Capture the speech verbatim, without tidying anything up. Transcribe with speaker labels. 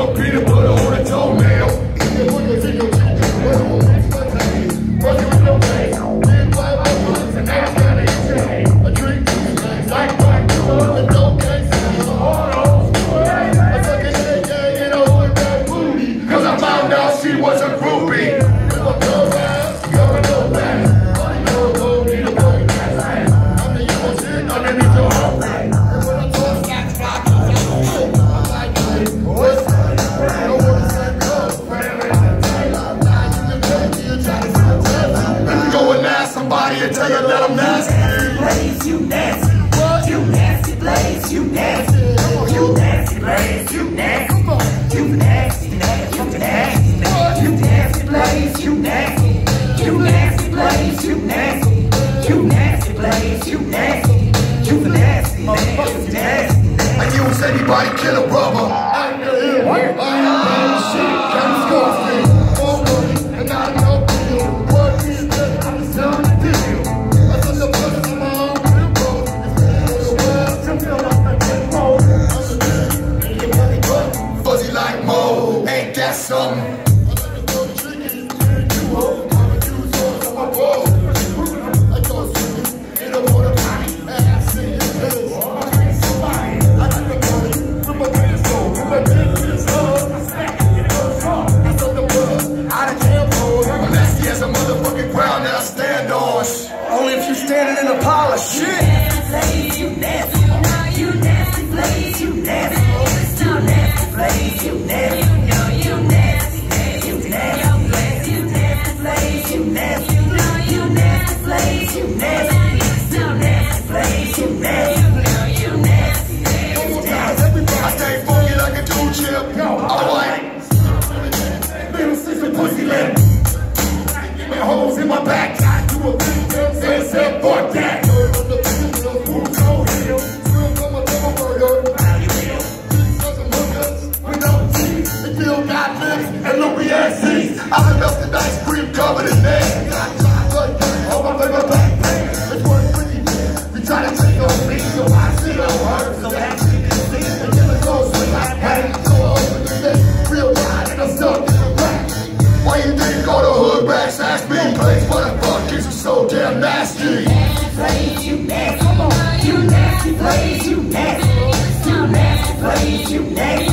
Speaker 1: no peanut butter on a toenail. Working with no pay. Big white ones and ass got a chain. A drink, like black people, and no case. I took an A K in a hood red booty, cause I found out she was a groupie. With a girl ass, you're a little bad. I know go need a boy ass. I'm the evil shit underneath your heart. And when I talk, cats fly, I'm like, what's that? I don't wanna say no. If you go and ask somebody and tell you that I'm nasty.
Speaker 2: Blaze, you nasty. What? You nasty, Blaze, you nasty. You nasty, Blaze, you nasty. You nasty, nasty, you nasty. You nasty, Blaze, you nasty. You nasty, Blaze, you nasty. You nasty, Blaze, you nasty. You nasty, nasty, nasty.
Speaker 1: I use anybody kill a brother. I ain't gonna hear it. I ain't gonna shit. Can't score me. More money, and I know you. What is that? I'm just down the deal. I took the bucket from my own real bro. It's the world to feel like I get more. I'm the man, and your money but fuzzy like Mo. Ain't that something? I let the go tricky, you hold. I'm a dude, so I'm a ball. I go swimming in a water body. Ass in his head. I got the money, with my pants on, with my dick in his hug. I smack it, it goes hard. I took the blood out of jail mode. I'm nasty as a motherfucking ground that I stand on.
Speaker 3: Only if you standing in a pile of shit.
Speaker 2: Blaze, you nasty. You nasty, Blaze, you nasty. You nasty, Blaze, you nasty. You nasty, you nasty. You nasty, Blaze, you nasty. You nasty, Blaze, you nasty. You nasty, Blaze, you nasty. You nasty,
Speaker 1: I stay funky like a dude chip. Alright. Little sister pussy lip. Give me holes in my back. I do a big girl say, say, fuck that. And Louis ass seats. I've been melted ice cream covered in nails. On my favorite back pain. It's worth pretty bad. We try to take on me, so I sit on her. So that she can see it. And then it goes swing like pain. So I open the thing, real wide, and I'm stuck in the back. Why you didn't go to hood rats? Ask me. Place motherfuckers are so damn nasty.
Speaker 2: Blaze, you nasty. You nasty, Blaze, you nasty. You nasty, Blaze, you nasty.